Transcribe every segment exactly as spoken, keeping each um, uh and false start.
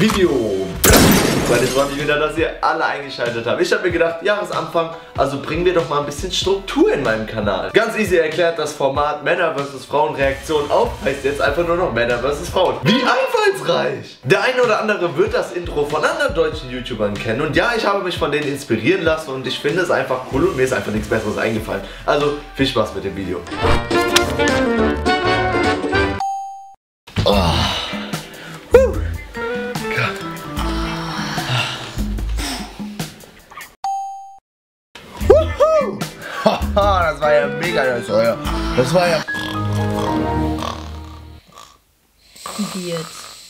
Video. Weil ich freue mich wieder, dass ihr alle eingeschaltet habt. Ich habe mir gedacht, Jahresanfang, also bringen wir doch mal ein bisschen Struktur in meinem Kanal. Ganz easy erklärt, das Format Männer versus Frauen Reaktion auf heißt jetzt einfach nur noch Männer versus Frauen. Wie einfallsreich! Der eine oder andere wird das Intro von anderen deutschen YouTubern kennen. Und ja, ich habe mich von denen inspirieren lassen und ich finde es einfach cool und mir ist einfach nichts Besseres eingefallen. Also viel Spaß mit dem Video. Oh. Das war ja mega, das war ja, das war ja... Wie jetzt?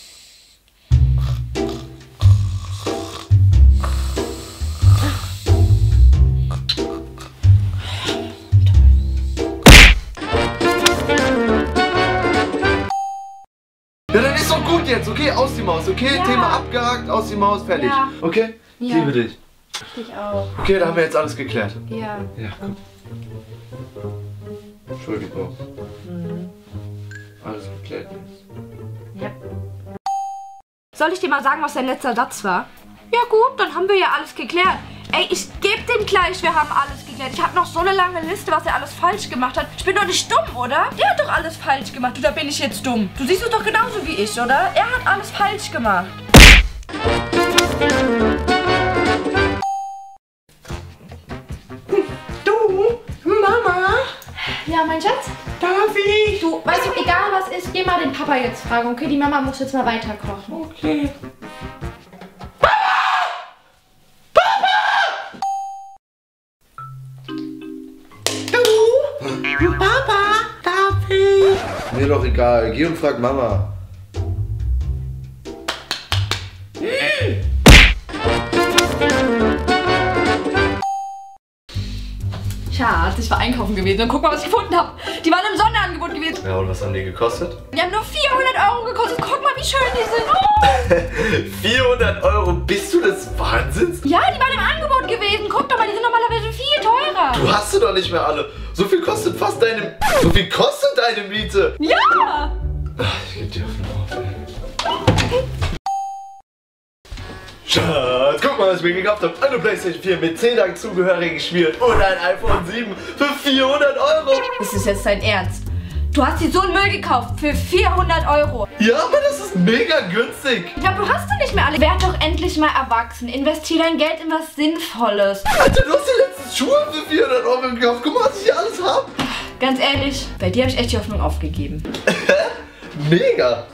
Ja, dann ist doch gut jetzt, okay? Aus die Maus, okay? Ja. Thema abgehakt, aus die Maus, fertig. Ja. Okay? Ich Ja. liebe dich. Ich auch. Okay, da haben wir jetzt alles geklärt. Ja. Ja, komm. Entschuldigung. Mhm. Alles geklärt. Ja. Soll ich dir mal sagen, was dein letzter Satz war? Ja gut, dann haben wir ja alles geklärt. Ey, ich gebe dem gleich, wir haben alles geklärt. Ich habe noch so eine lange Liste, was er alles falsch gemacht hat. Ich bin doch nicht dumm, oder? Der hat doch alles falsch gemacht. Oder bin ich jetzt dumm? Du siehst es doch genauso wie ich, oder? Er hat alles falsch gemacht. Du, Mama, Ja, mein Schatz? darf ich? Du, weißt du, egal was ist, geh mal den Papa jetzt fragen, okay? Die Mama muss jetzt mal weiter kochen. Okay. Du, Papa, darf ich? Mir doch egal, geh und frag Mama. Schatz, ich war einkaufen gewesen und guck mal, was ich gefunden habe. Die waren im Sonderangebot gewesen. Ja, und was haben die gekostet? Die haben nur vierhundert Euro gekostet. Guck mal, wie schön die sind. Oh. vierhundert Euro, bist du des Wahnsinns? Ja, die waren im Angebot gewesen. Guck doch mal, die sind normalerweise viel teurer. Du hast sie doch nicht mehr alle. So viel kostet fast deine... So viel kostet deine Miete. Ja. Ach, ich geb dir auf den Auf. Schatz, guck mal, was ich mir gekauft habe. Eine PlayStation vier mit zehn dazugehörigen Spielen und ein iPhone sieben für vierhundert Euro. Ist das jetzt dein Ernst? Du hast dir so einen Müll gekauft für vierhundert Euro. Ja, aber das ist mega günstig. Ich glaube, du hast du nicht mehr alle. Werd doch endlich mal erwachsen. Investier dein Geld in was Sinnvolles. Alter, du hast dir letztens Schuhe für vierhundert Euro gekauft. Guck mal, was ich hier alles habe. Ganz ehrlich, bei dir habe ich echt die Hoffnung aufgegeben. Mega.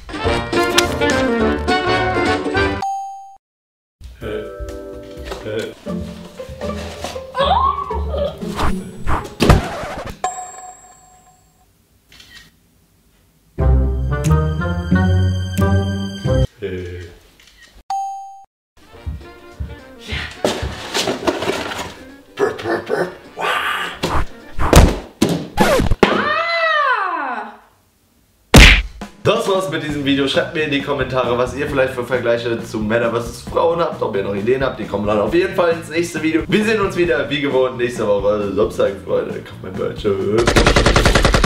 Das war's mit diesem Video. Schreibt mir in die Kommentare, was ihr vielleicht für Vergleiche zu Männer versus Frauen habt. Ob ihr noch Ideen habt, die kommen dann auf jeden Fall ins nächste Video. Wir sehen uns wieder, wie gewohnt, nächste Woche Samstag, Freunde. Kommt mein Deutsch.